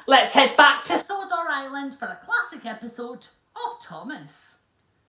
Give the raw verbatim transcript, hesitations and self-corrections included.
let's head back to Sodor Island for a classic episode of Thomas.